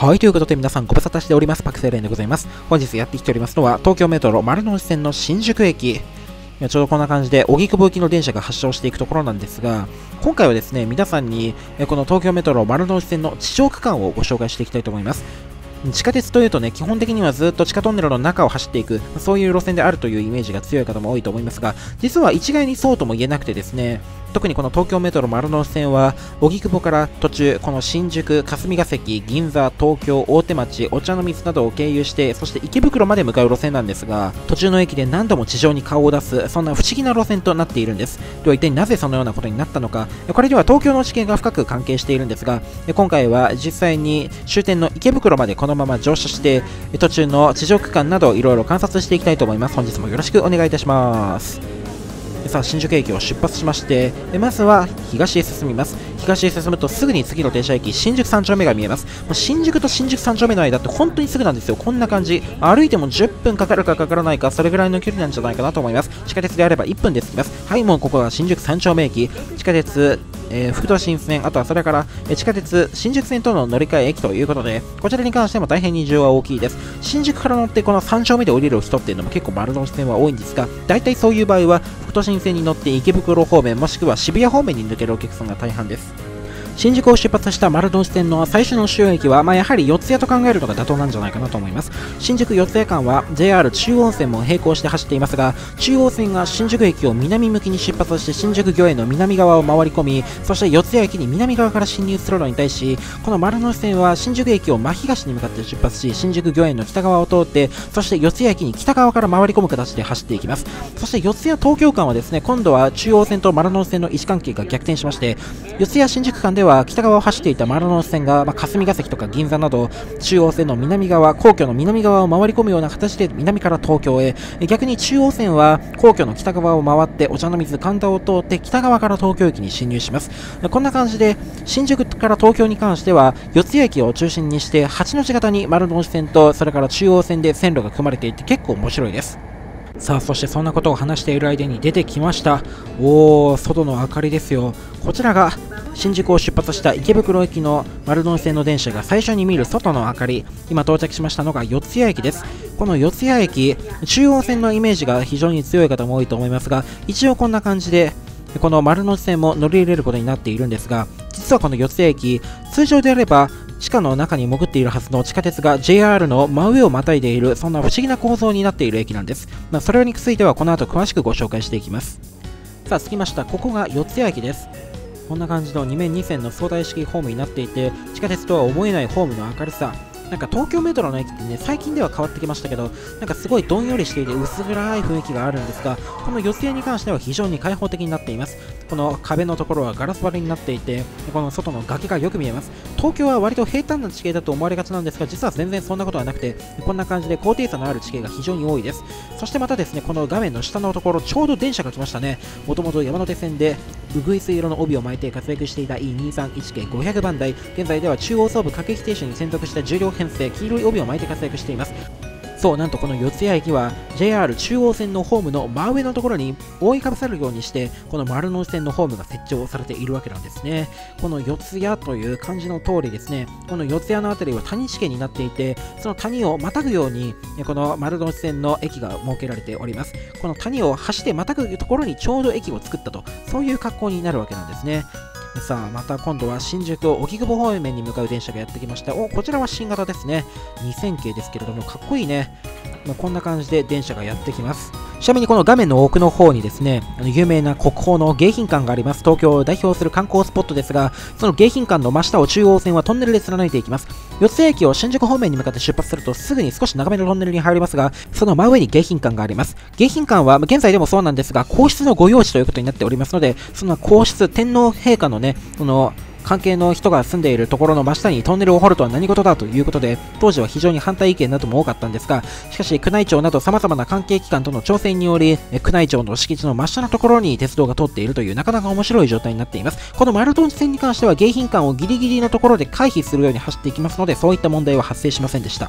はい、ということで皆さんご無沙汰しております。パクセレンでございます。本日やってきておりますのは、東京メトロ丸の内線の新宿駅。ちょうどこんな感じで、荻窪行きの電車が発車をしていくところなんですが、今回はですね、皆さんに、この東京メトロ丸の内線の地上区間をご紹介していきたいと思います。地下鉄というとね、基本的にはずっと地下トンネルの中を走っていく、そういう路線であるというイメージが強い方も多いと思いますが、実は一概にそうとも言えなくてですね、特にこの東京メトロ丸の内線は、荻窪から途中、この新宿、霞ヶ関、銀座、東京、大手町、お茶の水などを経由して、そして池袋まで向かう路線なんですが、途中の駅で何度も地上に顔を出す、そんな不思議な路線となっているんです。では一体なぜそのようなことになったのか、これには東京の地形が深く関係しているんですが、今回は実際に終点の池袋までこのまま乗車して、途中の地上区間などいろいろ観察していきたいと思います。本日もよろしくお願いいたします。さあ、新宿駅を出発しまして、まずは東へ進みます。東へ進むとすぐに次の停車駅、新宿3丁目が見えます。もう新宿と新宿3丁目の間って本当にすぐなんですよ。こんな感じ。歩いても10分かかるかかからないか、それぐらいの距離なんじゃないかなと思います。地下鉄であれば1分で着きます。はい、もうここは新宿3丁目駅。地下鉄、副都心線、あとはそれから、地下鉄新宿線との乗り換え駅ということで、こちらに関しても大変に需要は大きいです。新宿から乗ってこの3丁目で降りる人っていうのも結構丸の内線は多いんですが、大体そういう場合は副都心線に乗って池袋方面もしくは渋谷方面に抜けるお客さんが大半です。新宿を出発した丸の内線の最初の主要駅は、やはり四谷と考えるのが妥当なんじゃないかなと思います。新宿四谷間は JR 中央線も並行して走っていますが、中央線が新宿駅を南向きに出発して新宿御苑の南側を回り込み、そして四谷駅に南側から進入するのに対し、この丸の内線は新宿駅を真東に向かって出発し、新宿御苑の北側を通って、そして四谷駅に北側から回り込む形で走っていきます。そして四谷東京間はですね、今度は中央線と丸の内線の位置関係が逆転しまして、四谷新宿間では北側を走っていた丸の内線が、霞ヶ関とか銀座など中央線の南側、皇居の南側を回り込むような形で南から東京へ、逆に中央線は皇居の北側を回ってお茶の水神田を通って北側から東京駅に進入します。こんな感じで新宿から東京に関しては四谷駅を中心にして8の字型に丸の内線とそれから中央線で線路が組まれていて結構面白いです。さあ、そしてそんなことを話している間に出てきました。外の明かりですよ。こちらが新宿を出発した池袋駅の丸の内線の電車が最初に見る外の明かり。今到着しましたのが四谷駅です。この四谷駅、中央線のイメージが非常に強い方も多いと思いますが、一応こんな感じでこの丸の内線も乗り入れることになっているんですが、実はこの四谷駅、通常であれば地下の中に潜っているはずの地下鉄が JR の真上をまたいでいる、そんな不思議な構造になっている駅なんです。それについてはこの後詳しくご紹介していきます。さあ、着きました。ここが四谷駅です。こんな感じの2面2線の相対式ホームになっていて、地下鉄とは思えないホームの明るさ。なんか東京メトロの駅ってね、最近では変わってきましたけど、なんかすごいどんよりしていて薄暗い雰囲気があるんですが、この四谷に関しては非常に開放的になっています。この壁のところはガラス張りになっていて、この外の崖がよく見えます。東京は割と平坦な地形だと思われがちなんですが、実は全然そんなことはなくて、こんな感じで高低差のある地形が非常に多いです。そしてまたですね、この画面の下のところ、ちょうど電車が来ましたね。もともと山手線でうぐいす色の帯を巻いて活躍していた E231 系500番台、現在では中央総武各駅停車に専属した重量編成黄色い帯を巻いて活躍しています。そう、なんとこの四谷駅は JR 中央線のホームの真上のところに覆いかぶさるようにして、この丸の内線のホームが設置をされているわけなんですね。この四谷という漢字の通りですね、この四谷の辺りは谷地形になっていて、その谷をまたぐようにこの丸の内線の駅が設けられております。この谷を橋でまたぐところにちょうど駅を作ったと、そういう格好になるわけなんですね。さあ、また今度は新宿荻窪方面に向かう電車がやってきました。こちらは新型ですね。2000系ですけれども、かっこいいね。こんな感じで電車がやってきます。ちなみにこの画面の奥の方にですね、有名な国宝の迎賓館があります。東京を代表する観光スポットですが、その迎賓館の真下を中央線はトンネルで貫いていきます。四谷駅を新宿方面に向かって出発するとすぐに少し長めのトンネルに入りますが、その真上に迎賓館があります。迎賓館は現在でもそうなんですが、皇室の御用地ということになっておりますので、その皇室、天皇陛下のね、その関係の人が住んでいるところの真下にトンネルを掘るとは何事だということで、当時は非常に反対意見なども多かったんですが、しかし宮内庁など様々な関係機関との調整により、宮内庁の敷地の真下のところに鉄道が通っているというなかなか面白い状態になっています。この丸の内線に関しては迎賓館をギリギリのところで回避するように走っていきますので、そういった問題は発生しませんでした。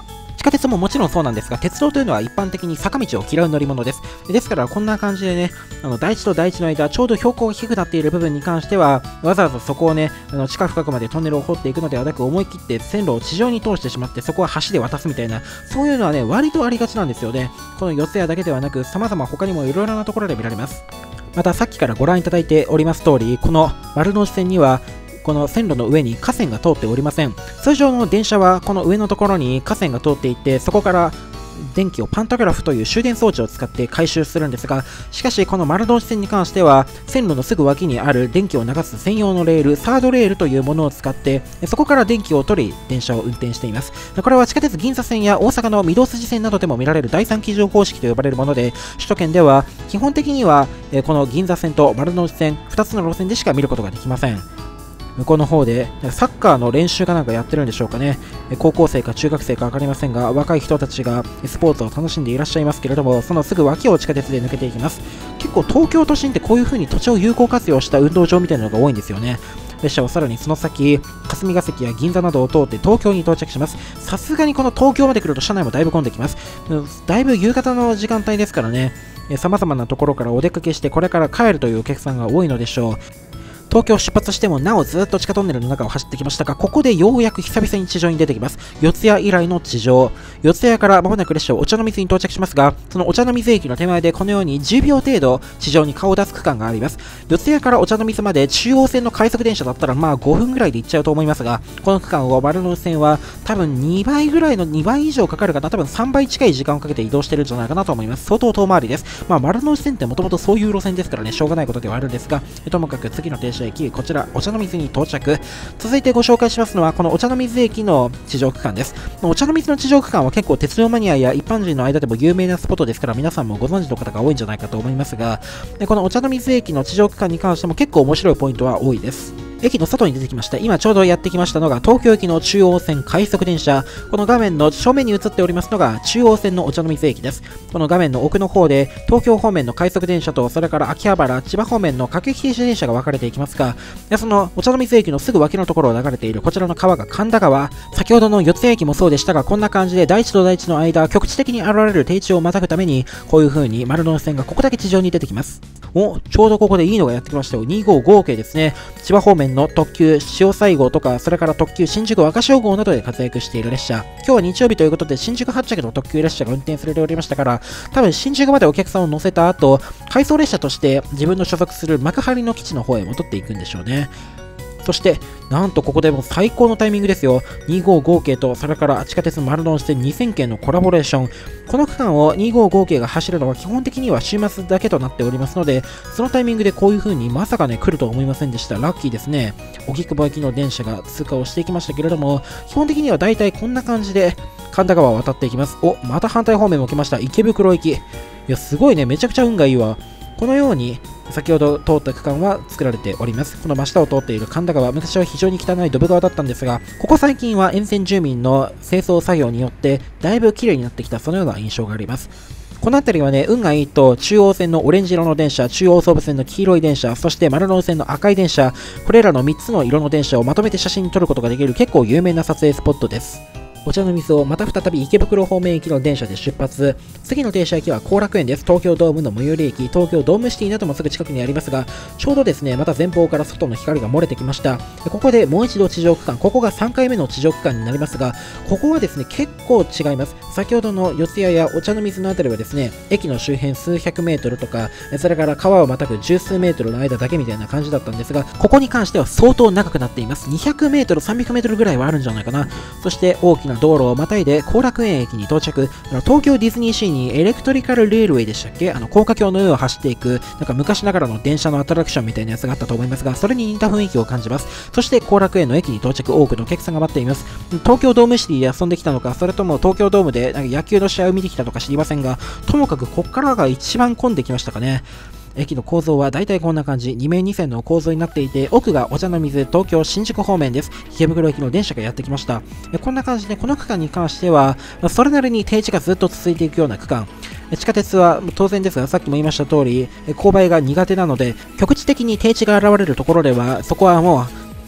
下鉄ももちろんそうなんですが、鉄道というのは一般的に坂道を嫌う乗り物です。ですから、こんな感じでね、台地と台地の間、ちょうど標高が低くなっている部分に関しては、わざわざそこをね、地下深くまでトンネルを掘っていくのではなく、思い切って線路を地上に通してしまって、そこは橋で渡すみたいな、そういうのはね、割とありがちなんですよね。この四谷だけではなく、様々他にもいろいろなところで見られます。また、さっきからご覧いただいております通り、この丸ノ内線には、この線路の上に架線が通っておりません。通常の電車はこの上のところに架線が通っていて、そこから電気をパンタグラフという終電装置を使って回収するんですが、しかしこの丸ノ内線に関しては線路のすぐ脇にある電気を流す専用のレール、サードレールというものを使ってそこから電気を取り電車を運転しています。これは地下鉄銀座線や大阪の御堂筋線などでも見られる第三基準方式と呼ばれるもので、首都圏では基本的にはこの銀座線と丸ノ内線2つの路線でしか見ることができません。向こうの方でサッカーの練習かなんかやってるんでしょうかね。高校生か中学生か分かりませんが、若い人たちがスポーツを楽しんでいらっしゃいますけれども、そのすぐ脇を地下鉄で抜けていきます。結構東京都心ってこういう風に土地を有効活用した運動場みたいなのが多いんですよね。列車はさらにその先、霞ヶ関や銀座などを通って東京に到着します。さすがにこの東京まで来ると車内もだいぶ混んできます。だいぶ夕方の時間帯ですからね、様々なところからお出かけしてこれから帰るというお客さんが多いのでしょう。東京出発してもなおずっと地下トンネルの中を走ってきましたが、ここでようやく久々に地上に出てきます。四谷以来の地上。四谷からまもなく列車はお茶の水に到着しますが、そのお茶の水駅の手前でこのように10秒程度地上に顔を出す区間があります。四谷からお茶の水まで中央線の快速電車だったらまあ5分ぐらいで行っちゃうと思いますが、この区間を丸ノ内線は多分2倍ぐらいの2倍以上かかるかな、多分3倍近い時間をかけて移動してるんじゃないかなと思います。相当遠回りです。まあ丸ノ内線ってもともとそういう路線ですからね、しょうがないことではあるんですが、ともかく次の停車駅、こちらお茶の水に到着。続いてご紹介しますのはこのお茶の水駅の地上区間です。お茶の水の地上区間は結構鉄道マニアや一般人の間でも有名なスポットですから、皆さんもご存知の方が多いんじゃないかと思いますが、このお茶の水駅の地上区間に関しても結構面白いポイントは多いです。駅の外に出てきました。今ちょうどやってきましたのが東京駅の中央線快速電車。この画面の正面に映っておりますのが中央線のお茶の水駅です。この画面の奥の方で東京方面の快速電車と、それから秋葉原、千葉方面の各駅停車電車が分かれていきますが、そのお茶の水駅のすぐ脇のところを流れているこちらの川が神田川。先ほどの四ツ谷駅もそうでしたが、こんな感じで大地と大地の間、局地的に現れる低地をまたぐために、こういう風に丸ノ内線がここだけ地上に出てきます。お、ちょうどここでいいのがやってきましたよ。255系ですね。千葉方面の特急潮西号とか、それから特急新宿赤潮号などで活躍している列車。今日は日曜日ということで新宿発着の特急列車が運転されておりましたから、多分新宿までお客さんを乗せた後、回送列車として自分の所属する幕張の基地の方へ戻っていくんでしょうね。そして、なんとここでも最高のタイミングですよ。255系と、それから地下鉄丸ノ内線2000系のコラボレーション。この区間を255系が走るのは基本的には週末だけとなっておりますので、そのタイミングでこういう風にまさかね、来るとは思いませんでした。ラッキーですね。荻窪行きの電車が通過をしていきましたけれども、基本的にはだいたいこんな感じで神田川を渡っていきます。お、また反対方面も来ました。池袋行き。いや、すごいね。めちゃくちゃ運がいいわ。このように、先ほど通った区間は作られております。この真下を通っている神田川、昔は非常に汚いドブ川だったんですが、ここ最近は沿線住民の清掃作業によって、だいぶ綺麗になってきた、そのような印象があります。この辺りはね、運がいいと、中央線のオレンジ色の電車、中央総武線の黄色い電車、そして丸ノ内線の赤い電車、これらの3つの色の電車をまとめて写真に撮ることができる結構有名な撮影スポットです。お茶の水をまた再び池袋方面行きの電車で出発。次の停車駅は後楽園です。東京ドームの最寄り駅、東京ドームシティなどもすぐ近くにありますが、ちょうどですね、また前方から外の光が漏れてきました。ここでもう一度地上区間、ここが3回目の地上区間になりますが、ここはですね、結構違います。先ほどの四谷やお茶の水のあたりはですね、駅の周辺数百メートルとか、それから川をまたぐ十数メートルの間だけみたいな感じだったんですが、ここに関しては相当長くなっています。200メートル、300メートルぐらいはあるんじゃないかな。そして大きな道路をまたいで後楽園駅に到着。東京ディズニーシーにエレクトリカルレールウェイでしたっけ、高架橋の上を走っていく、なんか昔ながらの電車のアトラクションみたいなやつがあったと思いますが、それに似た雰囲気を感じます。そして後楽園の駅に到着、多くのお客さんが待っています。東京ドームシティで遊んできたのか、それとも東京ドームでなんか野球の試合を見てきたのか知りませんが、ともかくこっからが一番混んできましたかね。駅の構造は大体こんな感じ、2面2線の構造になっていて、奥がお茶の水、東京新宿方面です。池袋駅の電車がやってきました。こんな感じで、この区間に関しては、それなりに停滞がずっと続いていくような区間。地下鉄は当然ですが、さっきも言いました通り、勾配が苦手なので、局地的に低地が現れるところでは、そこはもう、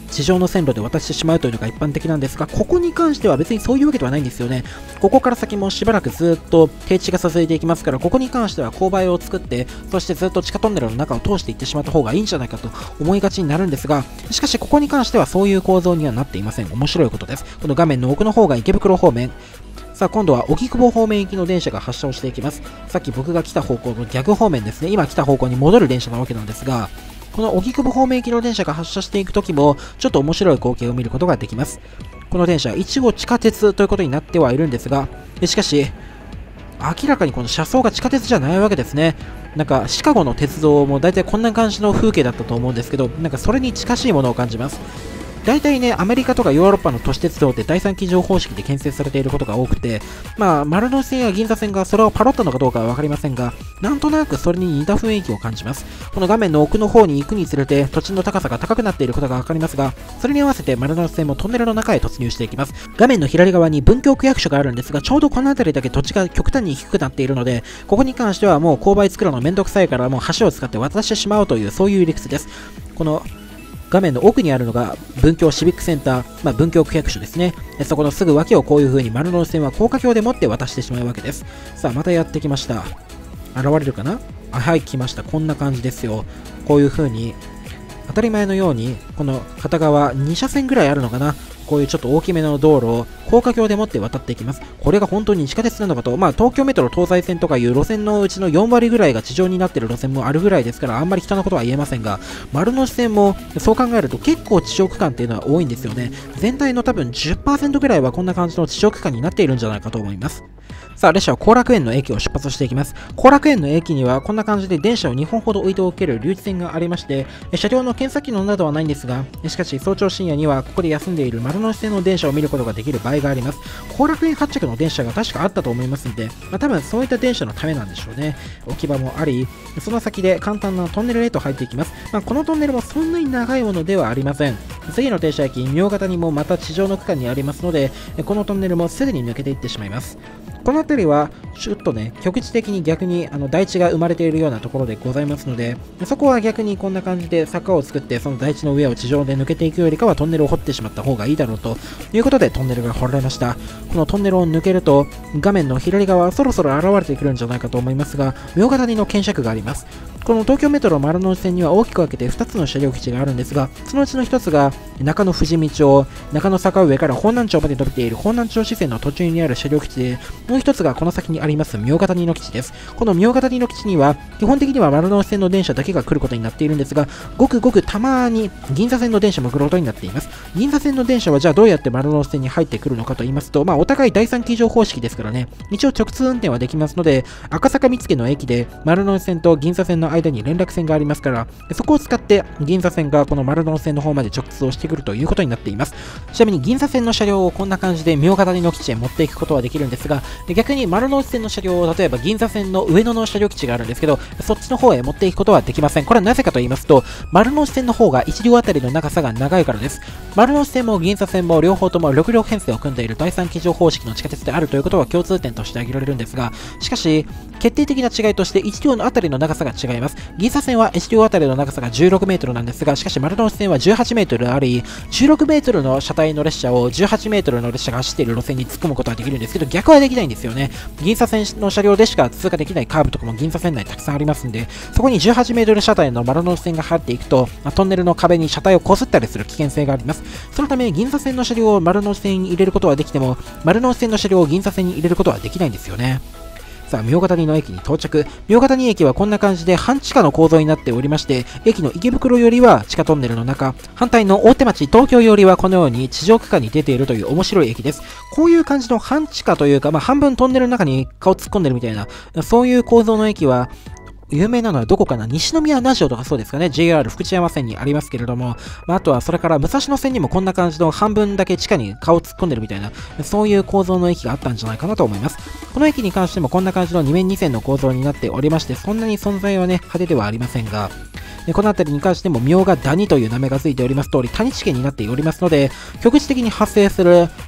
地上の線路で渡してしまうというのが一般的なんですが、ここに関しては別にそういうわけではないんですよね。ここから先もしばらくずっと低地が続いていきますから、ここに関しては勾配を作って、そしてずっと地下トンネルの中を通していってしまった方がいいんじゃないかと思いがちになるんですが、しかしここに関してはそういう構造にはなっていません。面白いことです。この画面の奥の方が池袋方面。さあ今度は荻窪方面行きの電車が発車をしていきます。さっき僕が来た方向の逆方面ですね。今来た方向に戻る電車なわけなんですが、この荻窪方面行きの電車が発車していくときも、ちょっと面白い光景を見ることができます。この電車、一応地下鉄ということになってはいるんですが、しかし、明らかにこの車窓が地下鉄じゃないわけですね。なんか、シカゴの鉄道も大体こんな感じの風景だったと思うんですけど、なんかそれに近しいものを感じます。大体ね、アメリカとかヨーロッパの都市鉄道って第三機乗方式で建設されていることが多くて、丸ノ内線や銀座線がそれをパロったのかどうかは分かりませんが、なんとなくそれに似た雰囲気を感じます。この画面の奥の方に行くにつれて、土地の高さが高くなっていることが分かりますが、それに合わせて丸ノ内線もトンネルの中へ突入していきます。画面の左側に文京区役所があるんですが、ちょうどこの辺りだけ土地が極端に低くなっているので、ここに関してはもう勾配作るのめんどくさいからもう橋を使って渡してしまうという、そういう理屈です。この画面の奥にあるのが文京シビックセンター、文京区役所ですね。そこのすぐ脇をこういう風に丸ノ内線は高架橋でもって渡してしまうわけです。さあ、またやってきました。現れるかな？はい、来ました。こんな感じですよ。こういう風に、当たり前のように、この片側2車線ぐらいあるのかな。こういうちょっと大きめの道路を高架橋でもって渡っていきます。これが本当に地下鉄なのかと、東京メトロ東西線とかいう路線のうちの4割ぐらいが地上になっている路線もあるぐらいですから、あんまり人のことは言えませんが、丸ノ内線もそう考えると結構地上区間っていうのは多いんですよね。全体の多分 10% ぐらいはこんな感じの地上区間になっているんじゃないかと思います。さあ、列車は後楽園の駅を出発していきます。後楽園の駅にはこんな感じで電車を2本ほど置いておける留置線がありまして、車両の検査機能などはないんですが、しかし早朝深夜にはここで休んでいる丸ノ内線の電車を見ることができる場合があります。後楽園発着の電車が確かあったと思いますので、多分そういった電車のためなんでしょうね。置き場もあり、その先で簡単なトンネルへと入っていきます。このトンネルもそんなに長いものではありません。次の停車駅、明方にもまた地上の区間にありますので、このトンネルもすぐに抜けていってしまいます。この辺りは、ちょっとね、局地的に逆に台地が生まれているようなところでございますので、そこは逆にこんな感じで坂を作って、その台地の上を地上で抜けていくよりかはトンネルを掘ってしまった方がいいだろうということでトンネルが掘られました。このトンネルを抜けると、画面の左側、そろそろ現れてくるんじゃないかと思いますが、明方にの検車区があります。この東京メトロ丸ノ内線には大きく分けて2つの車両基地があるんですが、そのうちの1つが中野富士見町、中野坂上から本南町まで伸びている本南町支線の途中にある車両基地で、もう1つがこの先にあります明方にの基地です。この明方にの基地には、基本的には丸ノ内線の電車だけが来ることになっているんですが、ごくごくたまに銀座線の電車も来ることになっています。銀座線の電車はじゃあどうやって丸ノ内線に入ってくるのかと言いますと、お互い第三機乗方式ですからね、一応直通運転はできますので、赤坂見附の駅で丸ノ内線と銀座線の間に連絡線がありますから、そこを使って銀座線がこの丸ノ内線の方まで直通をしてくるということになっています。ちなみに銀座線の車両をこんな感じで明方の基地へ持っていくことはできるんですが、逆に丸ノ内線の車両を例えば銀座線の上野の車両基地があるんですけど、そっちの方へ持っていくことはできません。これはなぜかと言いますと、丸ノ内線の方が1両あたりの長さが長いからです。丸ノ内線も銀座線も両方とも6両編成を組んでいる第三機乗方式の地下鉄であるということは共通点として挙げられるんですが、しかし決定的な違いとして1両のあたりの長さが違います。銀座線は1両あたりの長さが16メートルなんですが、しかし丸ノ内線は18メートルあり、16メートルの車体の列車を18メートルの列車が走っている路線に突っ込むことはできるんですけど、逆はできないんですよね。銀座線の車両でしか通過できないカーブとかも銀座線内たくさんありますんで、そこに18メートル車体の丸ノ内線が入っていくと、トンネルの壁に車体を擦ったりする危険性があります。そのため銀座線の車両を丸ノ内線に入れることはできても、丸ノ内線の車両を銀座線に入れることはできないんですよね。さあ、明方の駅に到着。明方駅はこんな感じで半地下の構造になっておりまして、駅の池袋よりは地下トンネルの中、反対の大手町東京よりはこのように地上区間に出ているという面白い駅です。こういう感じの半地下というか、半分トンネルの中に顔突っ込んでるみたいな、そういう構造の駅は、有名なのはどこかな、西宮ラジオとかそうですかね、JR 福知山線にありますけれども、あとはそれから武蔵野線にもこんな感じの半分だけ地下に顔突っ込んでるみたいな、そういう構造の駅があったんじゃないかなと思います。この駅に関してもこんな感じの2面2線の構造になっておりまして、そんなに存在はね、派手ではありませんが、この辺りに関しても明賀谷という名前がついております通り、谷地形になっておりますので、局地的に発生する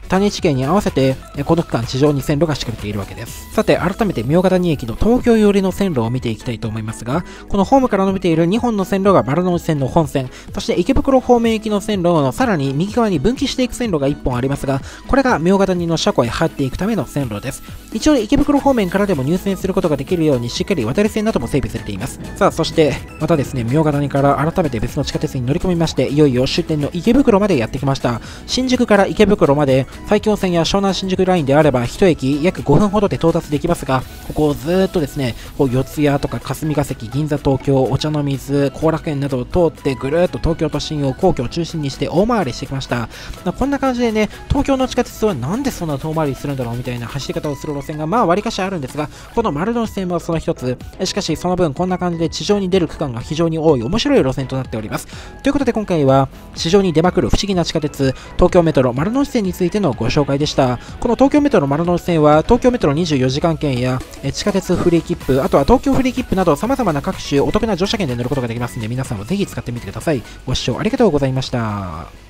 谷地形に合わせて、この区間地上に線路が敷かれているわけです。さて、改めて茗ヶ谷駅の東京寄りの線路を見ていきたいと思いますが、このホームから伸びている2本の線路が丸の内線の本線、そして池袋方面行きの線路のさらに右側に分岐していく線路が1本ありますが、これが茗ヶ谷の車庫へ入っていくための線路です。一応池袋方面からでも入線することができるようにしっかり渡り線なども整備されています。さあ、そしてまたですね、茗ヶ谷から改めて別の地下鉄に乗り込みまして、いよいよ終点の池袋までやってきました。新宿から池袋まで埼京線や湘南新宿ラインであれば1駅約5分ほどで到達できますが、ここをずーっとですね、四谷とか霞ヶ関、銀座、東京、お茶の水、後楽園などを通ってぐるーっと東京都心を皇居を中心にして大回りしてきました。こんな感じでね、東京の地下鉄はなんでそんな遠回りするんだろうみたいな走り方をする路線がまあ割かしあるんですが、この丸の内線はその一つ。しかしその分こんな感じで地上に出る区間が非常に多い面白い路線となっております。ということで今回は地上に出まくる不思議な地下鉄、東京メトロ丸の内線についてのご紹介でした。この東京メトロ丸の内線は東京メトロ24時間券や地下鉄フリー切符、あとは東京フリー切符など様々な各種お得な乗車券で乗ることができますので、皆さんもぜひ使ってみてください。ご視聴ありがとうございました。